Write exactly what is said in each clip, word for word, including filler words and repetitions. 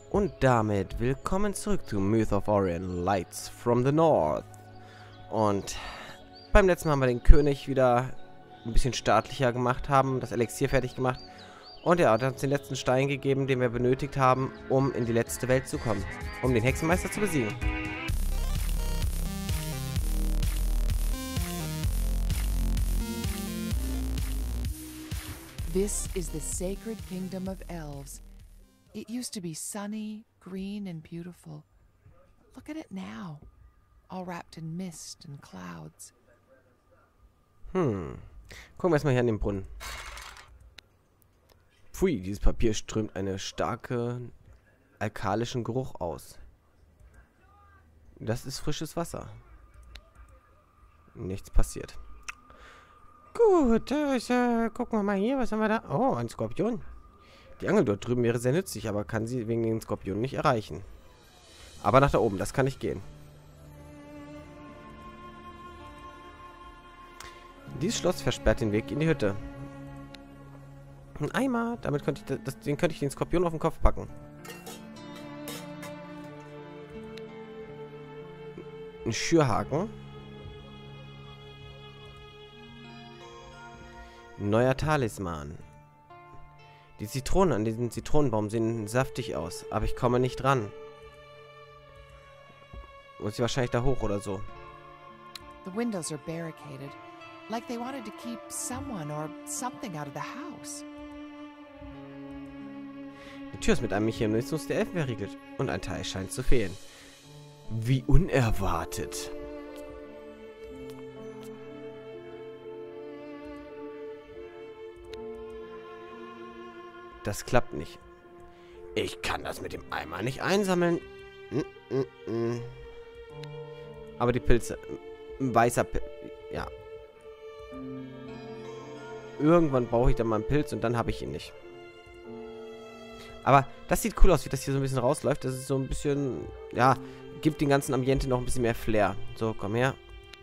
Und damit willkommen zurück zu Myth of Orion, Lights from the North. Und beim letzten Mal haben wir den König wieder ein bisschen staatlicher gemacht, haben das Elixier fertig gemacht. Und er hat uns den letzten Stein gegeben, den wir benötigt haben, um in die letzte Welt zu kommen, um den Hexenmeister zu besiegen. This is the sacred kingdom of elves. It used to be sunny, green, and beautiful. Look at it now, all wrapped in mist and clouds. Hm. Gucken wir erstmal hier an den Brunnen. Pfui, dieses Papier strömt einen starken alkalischen Geruch aus. Das ist frisches Wasser. Nichts passiert. Gut, äh, gucken wir mal hier. Was haben wir da? Oh, ein Skorpion. Die Angel dort drüben wäre sehr nützlich, aber kann sie wegen den Skorpionen nicht erreichen. Aber nach da oben, das kann nicht gehen. Dieses Schloss versperrt den Weg in die Hütte. Ein Eimer, damit könnte ich das, den könnte ich den Skorpion auf den Kopf packen. Ein Schürhaken. Neuer Talisman. Die Zitronen an diesem Zitronenbaum sehen saftig aus, aber ich komme nicht ran. Muss ich wahrscheinlich da hoch oder so. The windows are barricaded, like they wanted to keep someone or something out of the house. Die Tür ist mit einem Mechanismus der Elfen verriegelt und ein Teil scheint zu fehlen. Wie unerwartet. Das klappt nicht. Ich kann das mit dem Eimer nicht einsammeln. Mm, mm, mm. Aber die Pilze. Ein weißer Pilz. Ja. Irgendwann brauche ich dann mal einen Pilz und dann habe ich ihn nicht. Aber das sieht cool aus, wie das hier so ein bisschen rausläuft. Das ist so ein bisschen... Ja, gibt den ganzen Ambiente noch ein bisschen mehr Flair. So, komm her.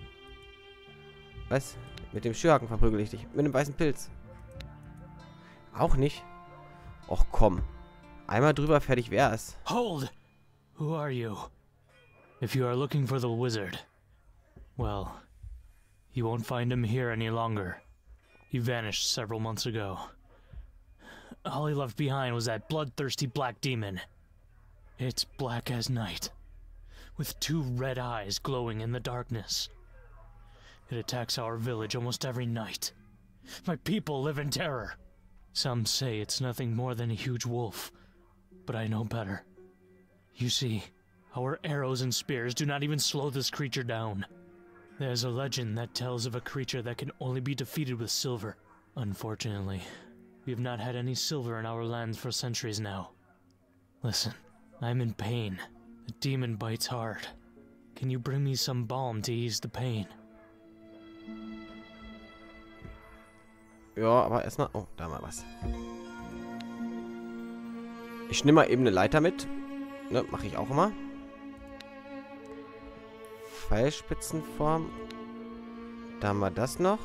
Was? Mit dem Schürhaken verprügel ich dich. Mit dem weißen Pilz. Auch nicht. Och komm. Einmal drüber, fertig wär's. Hold! Who are you? If you are looking for the wizard, well, you won't find him here any longer. He vanished several months ago. All he left behind was that bloodthirsty black demon. It's black as night, with two red eyes glowing in the darkness. It attacks our village almost every night. My people live in terror. Some say it's nothing more than a huge wolf, but I know better. You see, our arrows and spears do not even slow this creature down. There's a legend that tells of a creature that can only be defeated with silver. Unfortunately, we have not had any silver in our lands for centuries now. Listen, I'm in pain. The demon bites hard. Can you bring me some balm to ease the pain? Ja, aber erstmal... Oh, da mal was. Ich nehme mal eben eine Leiter mit. Ne, mache ich auch immer. Pfeilspitzenform. Da haben wir das noch.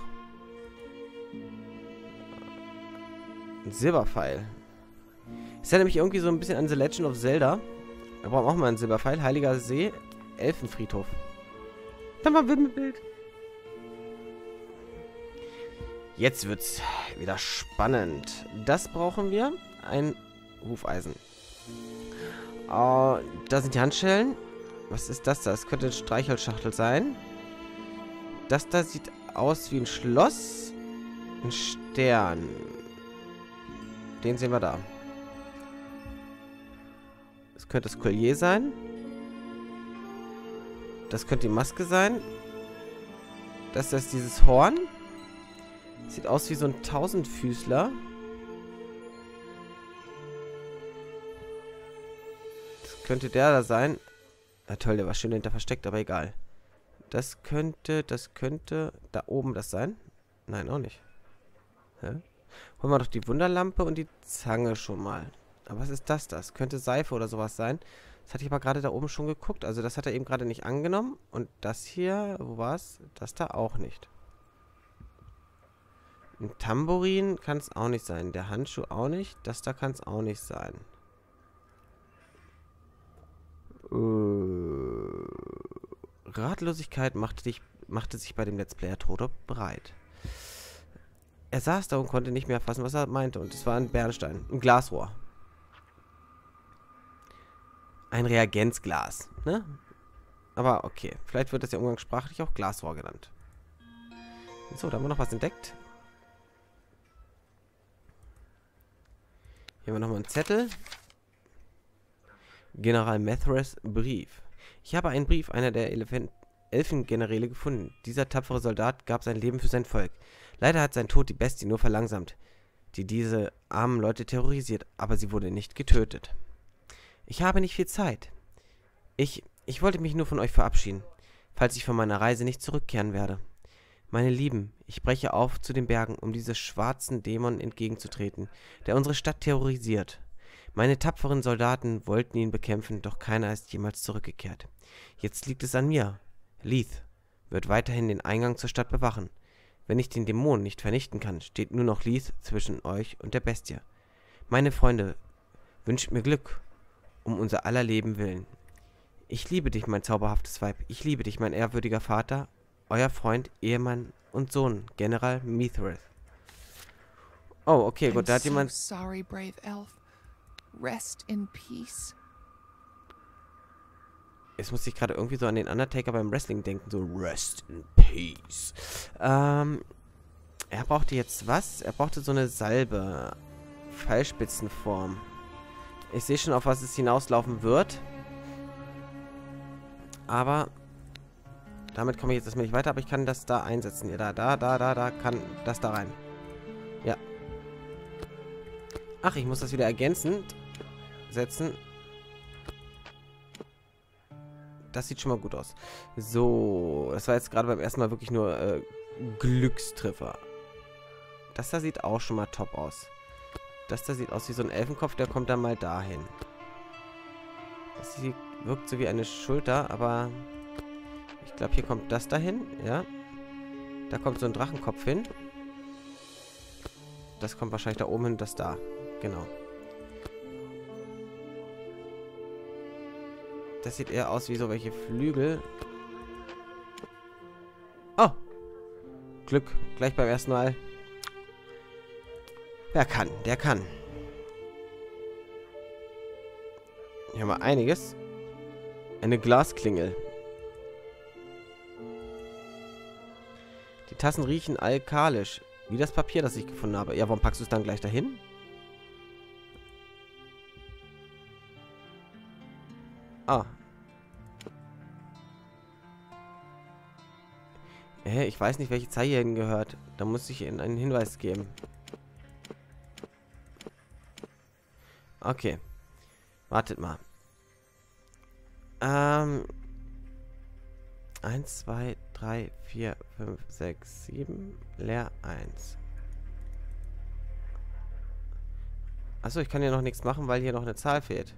Ein Silberpfeil. Ist ja nämlich irgendwie so ein bisschen an The Legend of Zelda. Da brauchen wir auch mal einen Silberpfeil. Heiliger See. Elfenfriedhof. Dann mal ein Bild. Jetzt wird's wieder spannend. Das brauchen wir. Ein Hufeisen. Uh, da sind die Handschellen. Was ist das da? Das könnte eine Streichholzschachtel sein. Das da sieht aus wie ein Schloss. Ein Stern. Den sehen wir da. Das könnte das Collier sein. Das könnte die Maske sein. Das ist dieses Horn. Sieht aus wie so ein Tausendfüßler. Das könnte der da sein. Na toll, der war schön dahinter versteckt, aber egal. Das könnte, das könnte da oben das sein. Nein, auch nicht. Hä? Holen wir doch die Wunderlampe und die Zange schon mal. Aber was ist das? Das könnte Seife oder sowas sein. Das hatte ich aber gerade da oben schon geguckt. Also das hat er eben gerade nicht angenommen. Und das hier, wo war es? Das da auch nicht. Ein Tambourin kann es auch nicht sein. Der Handschuh auch nicht. Das da kann es auch nicht sein. Ratlosigkeit machte, dich, machte sich bei dem Let's Player Toto breit. Er saß da und konnte nicht mehr erfassen, was er meinte. Und es war ein Bernstein. Ein Glasrohr. Ein Reagenzglas, ne? Aber okay. Vielleicht wird das ja umgangssprachlich auch Glasrohr genannt. So, da haben wir noch was entdeckt. Hier haben wir nochmal einen Zettel. General Methres Brief. Ich habe einen Brief einer der Elefant Elfengeneräle gefunden. Dieser tapfere Soldat gab sein Leben für sein Volk. Leider hat sein Tod die Bestie nur verlangsamt, die diese armen Leute terrorisiert, aber sie wurde nicht getötet. Ich habe nicht viel Zeit. Ich, ich wollte mich nur von euch verabschieden, falls ich von meiner Reise nicht zurückkehren werde. Meine Lieben, ich breche auf zu den Bergen, um diesem schwarzen Dämon entgegenzutreten, der unsere Stadt terrorisiert. Meine tapferen Soldaten wollten ihn bekämpfen, doch keiner ist jemals zurückgekehrt. Jetzt liegt es an mir. Leith wird weiterhin den Eingang zur Stadt bewachen. Wenn ich den Dämonen nicht vernichten kann, steht nur noch Leith zwischen euch und der Bestie. Meine Freunde, wünscht mir Glück, um unser aller Leben willen. Ich liebe dich, mein zauberhaftes Weib. Ich liebe dich, mein ehrwürdiger Vater, euer Freund, Ehemann und Sohn, General Methres. Oh, okay, gut, da hat jemand... So sorry, brave elf. Rest in peace. Jetzt musste ich gerade irgendwie so an den Undertaker beim Wrestling denken. So, Rest in Peace. Ähm, er brauchte jetzt was? Er brauchte so eine Salbe. Pfeilspitzenform. Ich sehe schon, auf was es hinauslaufen wird. Aber damit komme ich jetzt erstmal nicht weiter. Aber ich kann das da einsetzen. Ja, da, da, da, da, da. Kann das da rein. Ja. Ach, ich muss das wieder ergänzend setzen. Das sieht schon mal gut aus. So, das war jetzt gerade beim ersten Mal wirklich nur äh, Glückstreffer. Das da sieht auch schon mal top aus. Das da sieht aus wie so ein Elfenkopf, der kommt dann mal dahin. Das hier wirkt so wie eine Schulter, aber ich glaube, hier kommt das dahin, ja. Da kommt so ein Drachenkopf hin. Das kommt wahrscheinlich da oben hin, das da. Genau. Das sieht eher aus wie so welche Flügel. Oh! Glück. Gleich beim ersten Mal. Wer kann? Der kann. Hier haben wir einiges. Eine Glasklingel. Die Tassen riechen alkalisch. Wie das Papier, das ich gefunden habe. Ja, warum packst du es dann gleich dahin? Ah. Hä, ich weiß nicht, welche Zeile hierhin gehört. Da muss ich Ihnen einen Hinweis geben. Okay. Wartet mal. Ähm. eins, zwei, drei, vier, fünf, sechs, sieben. Leer eins. Achso, ich kann hier noch nichts machen, weil hier noch eine Zahl fehlt.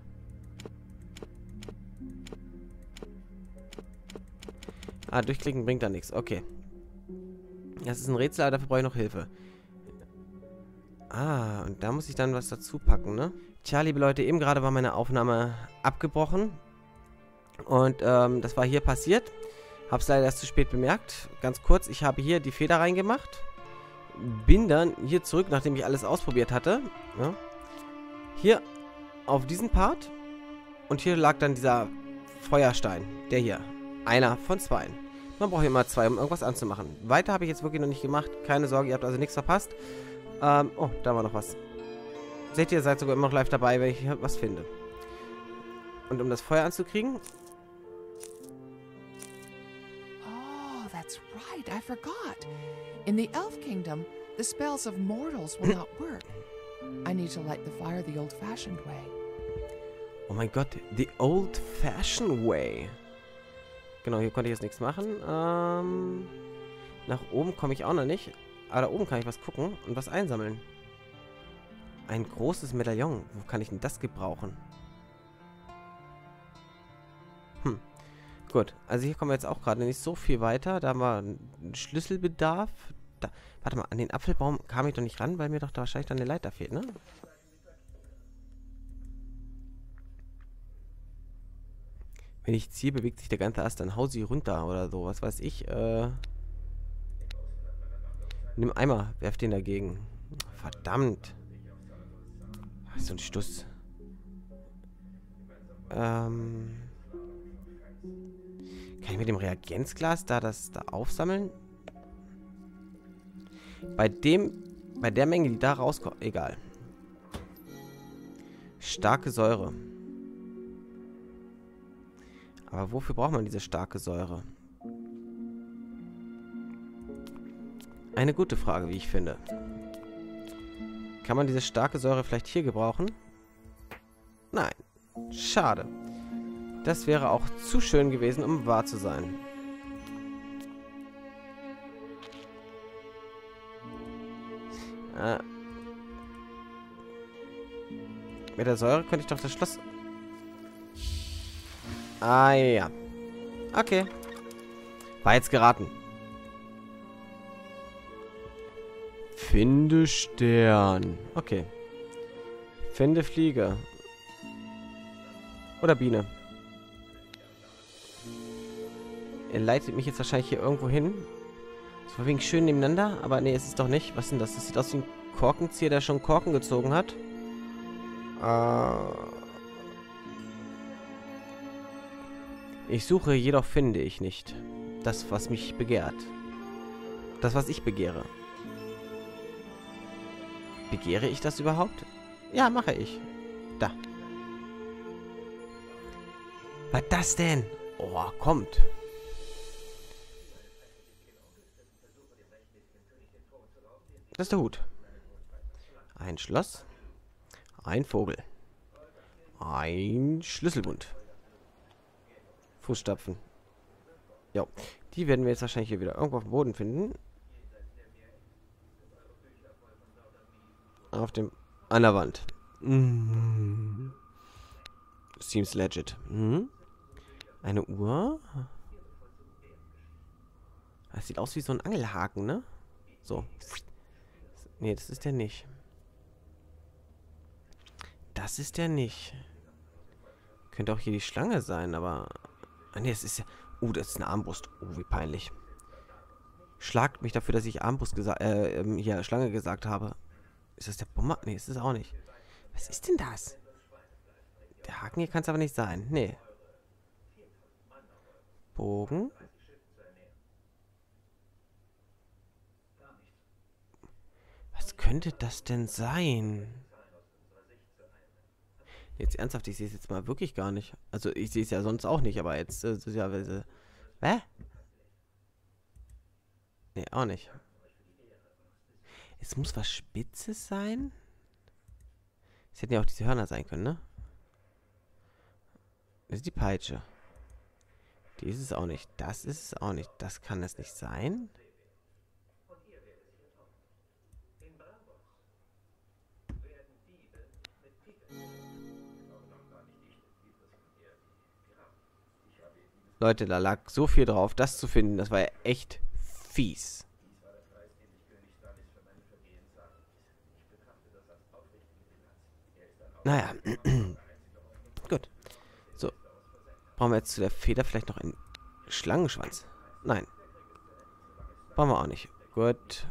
Ah, durchklicken bringt da nichts. Okay. Das ist ein Rätsel, aber dafür brauche ich noch Hilfe. Ah, und da muss ich dann was dazu packen, ne? Tja, liebe Leute, eben gerade war meine Aufnahme abgebrochen. Und ähm, das war hier passiert. Hab's leider erst zu spät bemerkt. Ganz kurz, ich habe hier die Feder reingemacht. Bin dann hier zurück, nachdem ich alles ausprobiert hatte. Ja. Hier auf diesen Part. Und hier lag dann dieser Feuerstein. Der hier. Einer von zwei. Man braucht immer zwei, um irgendwas anzumachen. Weiter habe ich jetzt wirklich noch nicht gemacht. Keine Sorge, ihr habt also nichts verpasst. Ähm, oh, da war noch was. Seht ihr, seid sogar immer noch live dabei, wenn ich hier was finde. Und um das Feuer anzukriegen... Oh, that's right. I forgot. In the Elf Kingdom, the spells of mortals will not work. I need to light the fire the old-fashioned way. Oh mein Gott, the old-fashioned way. Genau, hier konnte ich jetzt nichts machen. Ähm, nach oben komme ich auch noch nicht. Aber da oben kann ich was gucken und was einsammeln. Ein großes Medaillon. Wo kann ich denn das gebrauchen? Hm. Gut, also hier kommen wir jetzt auch gerade nicht so viel weiter. Da haben wir einen Schlüsselbedarf. Da, warte mal, an den Apfelbaum kam ich doch nicht ran, weil mir doch da wahrscheinlich dann eine Leiter fehlt, ne? Wenn ich ziehe, bewegt sich der ganze Ast, dann hau sie runter oder so. Was weiß ich. Äh, nimm Eimer, werf den dagegen. Verdammt. Ach, so ein Stuss. Ähm, kann ich mit dem Reagenzglas da das da aufsammeln? Bei dem, bei der Menge, die da rauskommt, egal. Starke Säure. Aber wofür braucht man diese starke Säure? Eine gute Frage, wie ich finde. Kann man diese starke Säure vielleicht hier gebrauchen? Nein. Schade. Das wäre auch zu schön gewesen, um wahr zu sein. Äh. Mit der Säure könnte ich doch das Schloss... Ah, ja. Okay. War jetzt geraten. Finde Stern. Okay. Finde Fliege. Oder Biene. Er leitet mich jetzt wahrscheinlich hier irgendwo hin. So von wegen schön nebeneinander. Aber nee, ist es doch nicht. Was ist denn das? Das sieht aus wie ein Korkenzieher, der schon Korken gezogen hat. Äh... Ich suche, jedoch finde ich nicht. Das, was mich begehrt. Das, was ich begehre. Begehre ich das überhaupt? Ja, mache ich. Da. Was das denn? Oh, kommt. Das ist der Hut. Ein Schloss. Ein Vogel. Ein Schlüsselbund. Fußstapfen. Ja, die werden wir jetzt wahrscheinlich hier wieder irgendwo auf dem Boden finden. Auf dem... An der Wand. Mm. Seems legit. Mhm. Eine Uhr. Das sieht aus wie so ein Angelhaken, ne? So. Nee, das ist der nicht. Das ist der nicht. Könnte auch hier die Schlange sein, aber... Ah, nee, das ist ja... Uh, das ist eine Armbrust. Oh, wie peinlich. Schlagt mich dafür, dass ich Armbrust gesagt... Äh, ähm, hier, Schlange gesagt habe. Ist das der Bomber? Nee, ist das auch nicht. Was ist denn das? Der Haken hier kann es aber nicht sein. Nee. Bogen. Was könnte das denn sein? Jetzt ernsthaft, ich sehe es jetzt mal wirklich gar nicht. Also ich sehe es ja sonst auch nicht, aber jetzt äh, ist ja... Äh, hä? Nee, auch nicht. Es muss was Spitzes sein? Es hätten ja auch diese Hörner sein können, ne? Das ist die Peitsche. Die ist es auch nicht. Das ist es auch nicht. Das kann es nicht sein. Leute, da lag so viel drauf, das zu finden. Das war ja echt fies. Naja. Gut. So. Brauchen wir jetzt zu der Feder vielleicht noch einen Schlangenschwanz? Nein. Brauchen wir auch nicht. Gut.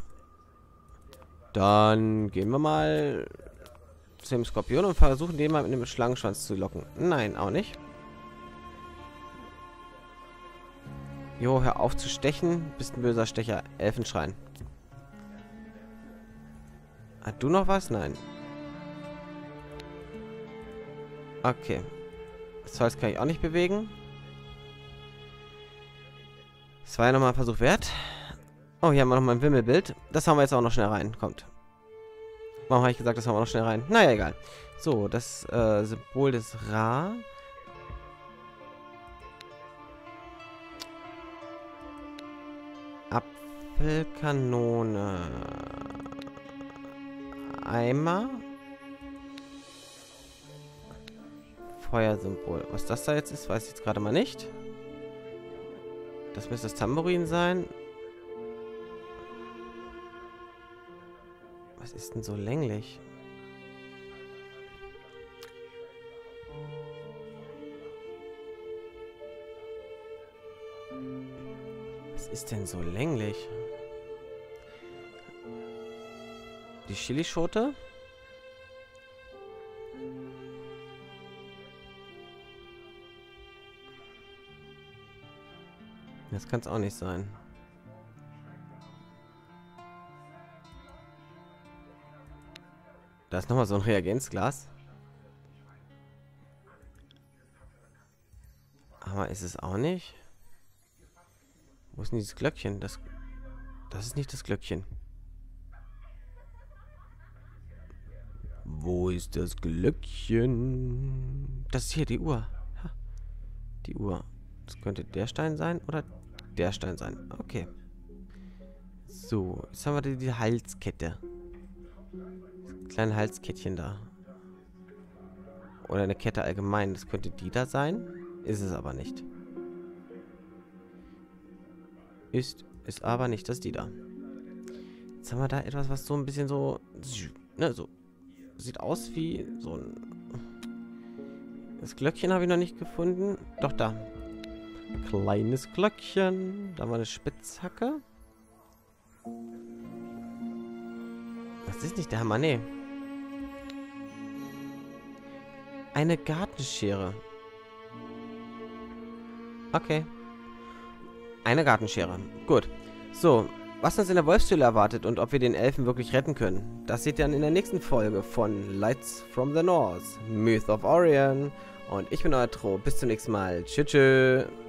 Dann gehen wir mal zu dem Skorpion und versuchen den mal mit einem Schlangenschwanz zu locken. Nein, auch nicht. Jo, hör auf zu stechen. Bist ein böser Stecher. Elfenschrein. Hat du noch was? Nein. Okay. Das Holz kann ich auch nicht bewegen. Das war ja nochmal ein Versuch wert. Oh, hier haben wir nochmal ein Wimmelbild. Das haben wir jetzt auch noch schnell rein. Kommt. Warum habe ich gesagt, das haben wir noch schnell rein? Naja, egal. So, das äh, Symbol des Ra. Apfelkanone. Eimer. Feuersymbol. Was das da jetzt ist, weiß ich jetzt gerade mal nicht. Das müsste das Tambourin sein. Was ist denn so länglich? Was ist denn so länglich? Die Chilischote? Das kann es auch nicht sein. Da ist nochmal so ein Reagenzglas. Aber ist es auch nicht? Wo ist denn dieses Glöckchen? Das, das ist nicht das Glöckchen. Wo ist das Glöckchen? Das ist hier die Uhr. Ha. Die Uhr. Das könnte der Stein sein oder der Stein sein. Okay. So, jetzt haben wir die, die Halskette. Das kleine Halskettchen da. Oder eine Kette allgemein. Das könnte die da sein. Ist es aber nicht. Ist, ist aber nicht das die da. Jetzt haben wir da etwas, was so ein bisschen so... Ne, so... Sieht aus wie so ein... Das Glöckchen habe ich noch nicht gefunden. Doch, da. Kleines Glöckchen. Da war eine Spitzhacke. Das ist nicht der Hammer, nee. Eine Gartenschere. Okay. Eine Gartenschere. Gut. So, was uns in der Wolfshöhle erwartet und ob wir den Elfen wirklich retten können, das seht ihr dann in der nächsten Folge von Lights from the North, Myth of Orion. Und ich bin euer Tro. Bis zum nächsten Mal. Tschüss. Tschüss.